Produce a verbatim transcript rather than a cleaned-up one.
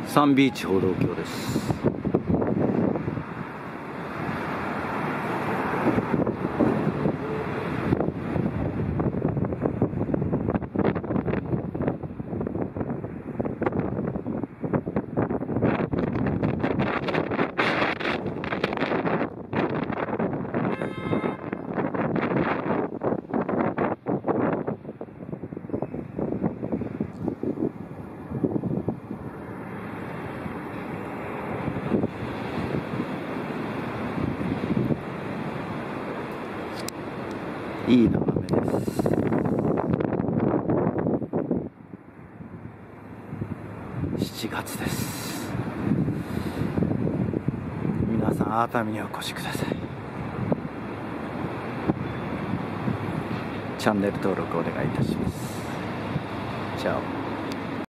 サンビーチ歩道橋です。いい眺めです。しちがつです。皆さん熱海にお越しください。チャンネル登録お願いいたします。チャオ。